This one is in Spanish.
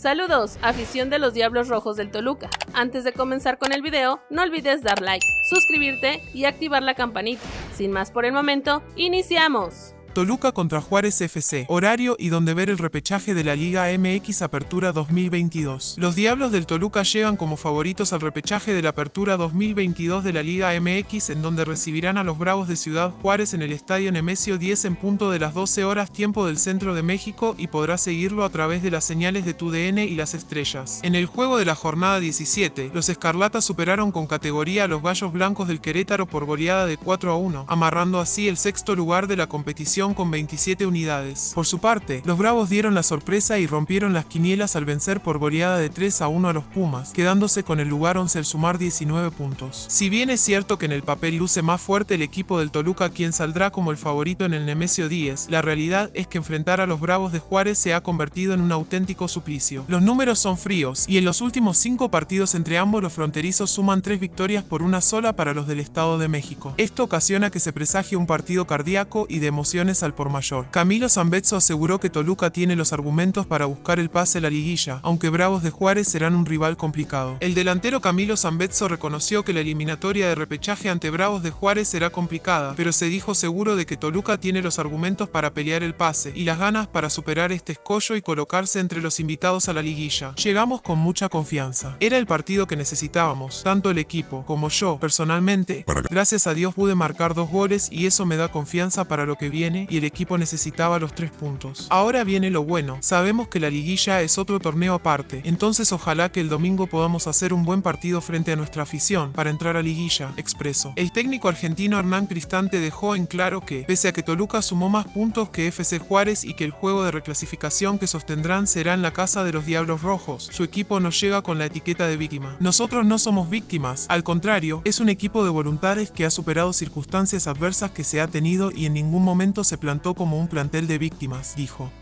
Saludos, afición de los Diablos Rojos del Toluca. Antes de comenzar con el video, no olvides dar like, suscribirte y activar la campanita. Sin más por el momento, ¡iniciamos! Toluca contra Juárez FC, horario y donde ver el repechaje de la Liga MX Apertura 2022. Los Diablos del Toluca llegan como favoritos al repechaje de la Apertura 2022 de la Liga MX, en donde recibirán a los Bravos de Ciudad Juárez en el Estadio Nemesio 10 en punto de las 12 horas tiempo del centro de México, y podrás seguirlo a través de las señales de TUDN y Las Estrellas. En el juego de la jornada 17, los Escarlatas superaron con categoría a los Gallos Blancos del Querétaro por goleada de 4-1, amarrando así el sexto lugar de la competición con 27 unidades. Por su parte, los Bravos dieron la sorpresa y rompieron las quinielas al vencer por goleada de 3-1 a los Pumas, quedándose con el lugar 11 al sumar 19 puntos. Si bien es cierto que en el papel luce más fuerte el equipo del Toluca, quien saldrá como el favorito en el Nemesio 10, la realidad es que enfrentar a los Bravos de Juárez se ha convertido en un auténtico suplicio. Los números son fríos, y en los últimos 5 partidos entre ambos los fronterizos suman 3 victorias por una sola para los del Estado de México. Esto ocasiona que se presagie un partido cardíaco y de emociones al por mayor. Camilo Zambezzo aseguró que Toluca tiene los argumentos para buscar el pase a la liguilla, aunque Bravos de Juárez serán un rival complicado. El delantero Camilo Zambezzo reconoció que la eliminatoria de repechaje ante Bravos de Juárez será complicada, pero se dijo seguro de que Toluca tiene los argumentos para pelear el pase y las ganas para superar este escollo y colocarse entre los invitados a la liguilla. Llegamos con mucha confianza. Era el partido que necesitábamos, tanto el equipo como yo, personalmente. Gracias a Dios pude marcar 2 goles y eso me da confianza para lo que viene, y el equipo necesitaba los 3 puntos. Ahora viene lo bueno. Sabemos que la liguilla es otro torneo aparte, entonces ojalá que el domingo podamos hacer un buen partido frente a nuestra afición para entrar a liguilla, expresó. El técnico argentino Hernán Cristante dejó en claro que, pese a que Toluca sumó más puntos que FC Juárez y que el juego de reclasificación que sostendrán será en la casa de los Diablos Rojos, su equipo no llega con la etiqueta de víctima. Nosotros no somos víctimas, al contrario, es un equipo de voluntades que ha superado circunstancias adversas que se ha tenido y en ningún momento se plantó como un plantel de víctimas, dijo.